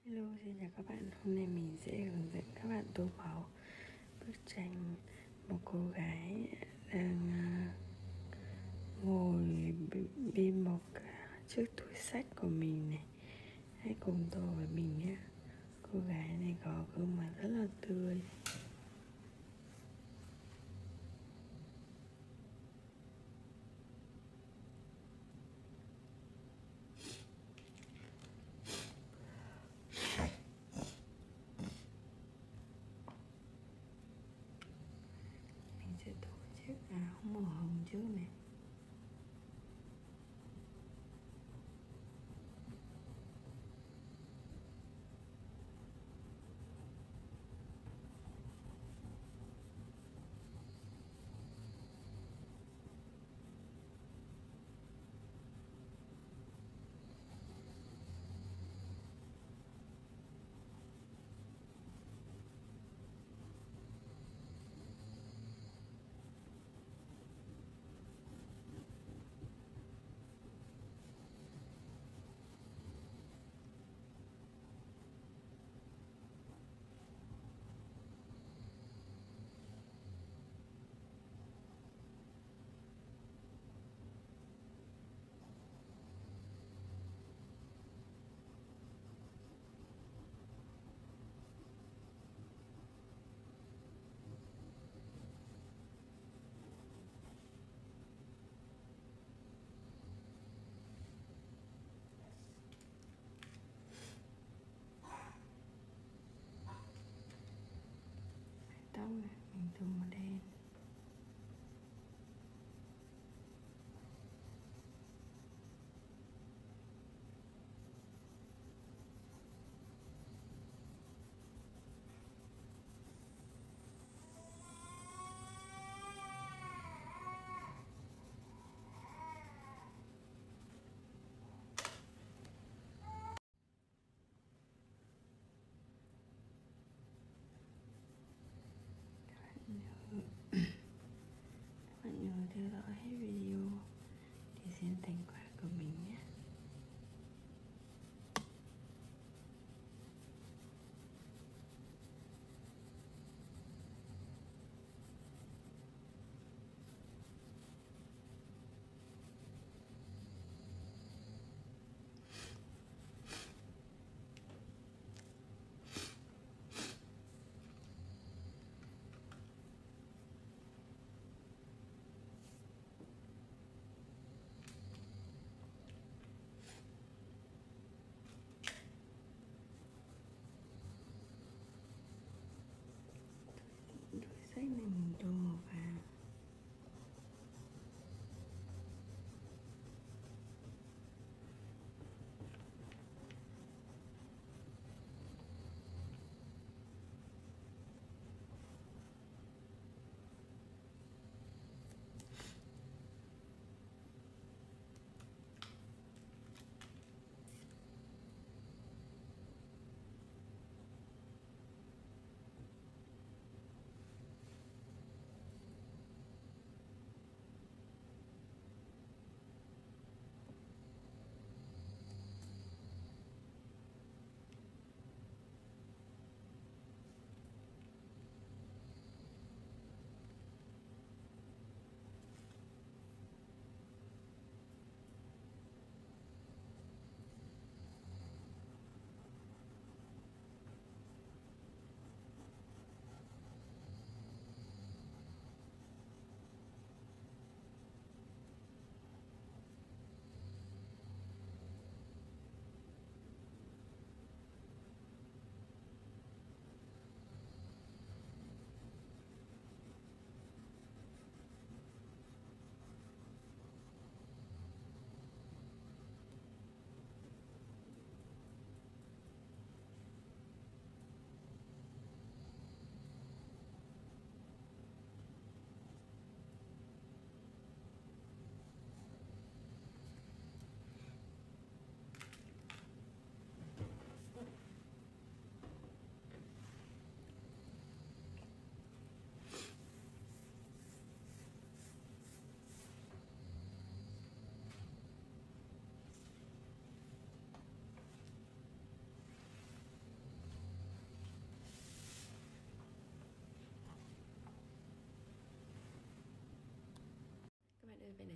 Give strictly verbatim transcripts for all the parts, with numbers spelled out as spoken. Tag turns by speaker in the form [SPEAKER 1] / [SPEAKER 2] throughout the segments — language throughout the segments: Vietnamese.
[SPEAKER 1] Hello, xin chào các bạn. Hôm nay mình sẽ hướng dẫn các bạn tô màu bức tranh một cô gái đang à, ngồi bên một chiếc túi xách của mình này. Hãy cùng tô với mình nhé. Cô gái này có gương mặt rất là tươi. Mình sẽ tô chiếc áo màu hồng trước này. Tóc này mình tô màu đen. Các bạn nhớ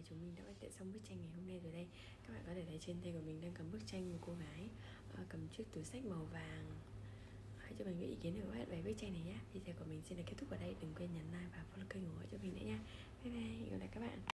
[SPEAKER 1] chúng mình đã hoàn thiện xong bức tranh ngày hôm nay rồi đây. Các bạn có thể thấy trên tay của mình đang cầm bức tranh một cô gái uh, cầm chiếc túi xách màu vàng. Hãy cho mình biết ý kiến của các bạn về bức tranh này nhé. Video của mình xin được kết thúc ở đây. Đừng quên nhấn like và follow kênh ủng hộ cho mình nữa nha. Bye bye, gặp lại các bạn.